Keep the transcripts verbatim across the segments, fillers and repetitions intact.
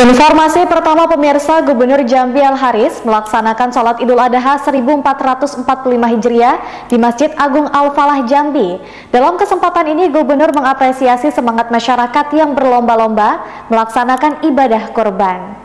Informasi pertama pemirsa, Gubernur Jambi Al-Haris melaksanakan sholat Idul Adha seribu empat ratus empat puluh lima Hijriah di Masjid Agung Al-Falah Jambi. Dalam kesempatan ini, Gubernur mengapresiasi semangat masyarakat yang berlomba-lomba melaksanakan ibadah kurban.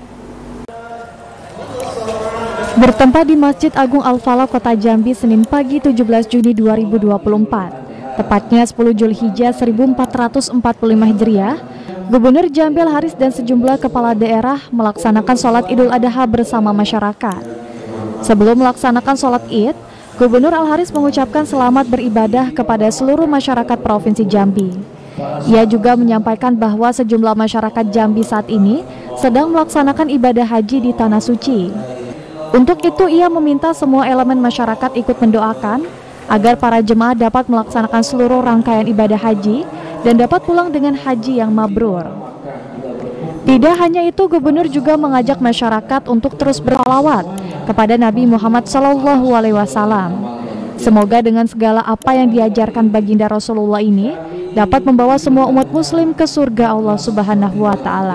Bertempat di Masjid Agung Al-Falah Kota Jambi Senin pagi tujuh belas Juni dua ribu dua puluh empat, tepatnya sepuluh Zulhijjah seribu empat ratus empat puluh lima Hijriah, Gubernur Jambi Al-Haris dan sejumlah kepala daerah melaksanakan sholat Idul Adha bersama masyarakat. Sebelum melaksanakan sholat Id, Gubernur Al-Haris mengucapkan selamat beribadah kepada seluruh masyarakat Provinsi Jambi. Ia juga menyampaikan bahwa sejumlah masyarakat Jambi saat ini sedang melaksanakan ibadah haji di Tanah Suci. Untuk itu, ia meminta semua elemen masyarakat ikut mendoakan agar para jemaah dapat melaksanakan seluruh rangkaian ibadah haji dan dapat pulang dengan haji yang mabrur. Tidak hanya itu, Gubernur juga mengajak masyarakat untuk terus bersalawat kepada Nabi Muhammad shallallahu alaihi wasallam. Semoga dengan segala apa yang diajarkan baginda Rasulullah ini dapat membawa semua umat muslim ke surga Allah Subhanahu wa Ta'ala.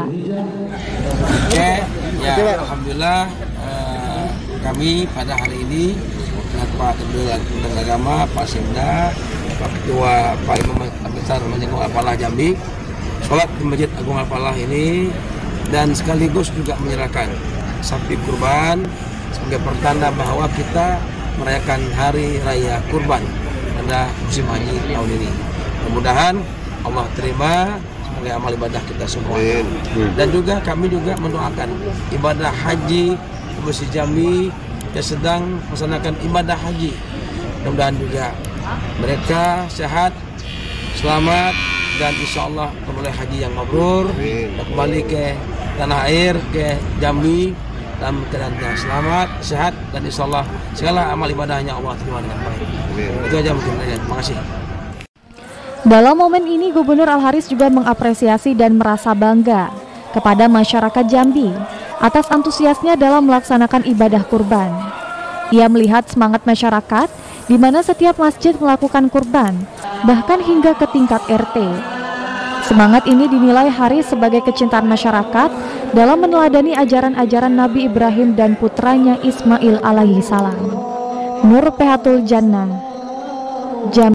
Oke, ya alhamdulillah eh, kami pada hari ini dengan Pak Ketua Agama, Pak Semda, Pak Ketua, Pak Imam Besar Masjid Agung Al-Falah Jambi, sholat di Masjid Agung Al-Falah ini dan sekaligus juga menyerahkan sapi kurban sebagai pertanda bahwa kita merayakan hari raya kurban pada musim haji tahun ini. Mudah-mudahan Allah terima sebagai amal ibadah kita semua. Dan juga kami juga mendoakan ibadah haji Provinsi Jambi yang sedang melaksanakan ibadah haji. Mudah-mudahan juga mereka sehat, selamat, dan insya Allah memulai haji yang mabrur dan kembali ke tanah air, ke Jambi dalam keadaan selamat, sehat, dan insya Allah segala amal ibadahnya Allah terima dengan baik. Itu aja mungkin. Terima kasih. Dalam momen ini, Gubernur Al-Haris juga mengapresiasi dan merasa bangga kepada masyarakat Jambi atas antusiasnya dalam melaksanakan ibadah kurban. Ia melihat semangat masyarakat di mana setiap masjid melakukan kurban, bahkan hingga ke tingkat R T. Semangat ini dinilai Haris sebagai kecintaan masyarakat dalam meneladani ajaran-ajaran Nabi Ibrahim dan putranya Ismail alaihi salam. Nur Pehatul Jannah, Jambi.